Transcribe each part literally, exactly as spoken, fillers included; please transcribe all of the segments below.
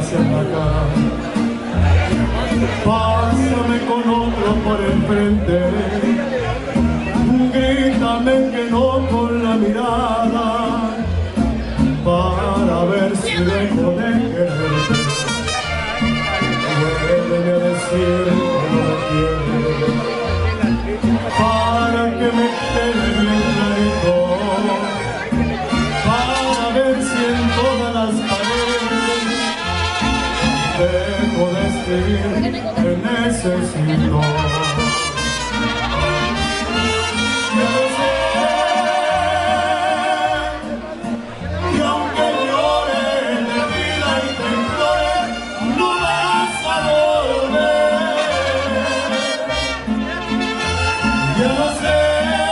hacia acá. Pásame con otro por enfrente, grítame que no con la mirada, para ver si dejo de quererte. Vuelve a decir que no me quieres, para que me quede bien clarito, para ver si en todas las paredes dejo de escribir que necesito. Ya lo sé, y aunque llore de vida y te implore, no vas a volver. Ya lo sé,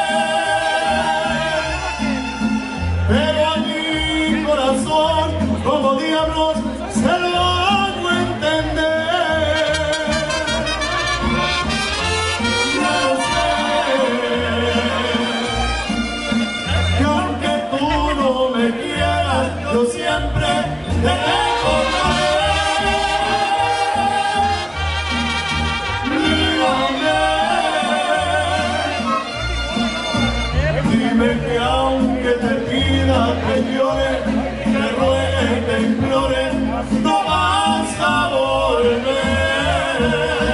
pero a mi corazón, como diablos, se lo hago entender. Ya lo sé, que aunque tú no me quieras, yo siempre te recordaré. Dime que aunque te pida que llore, te ruegue, te implore, no vas a volver.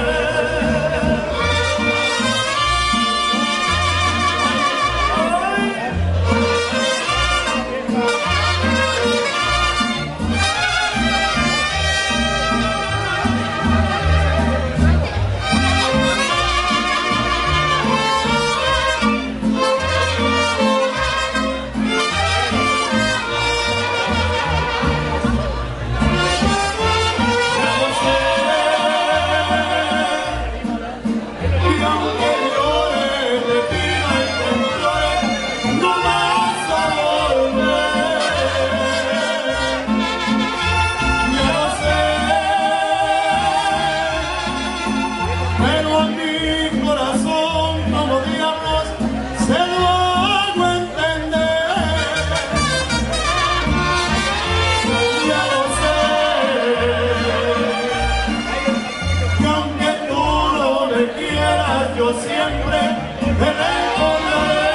Yo siempre te recordaré.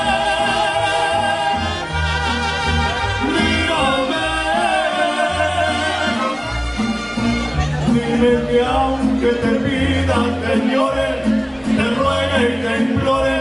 Mírame, dime que aunque te pida, te llore, te ruegue y te implore,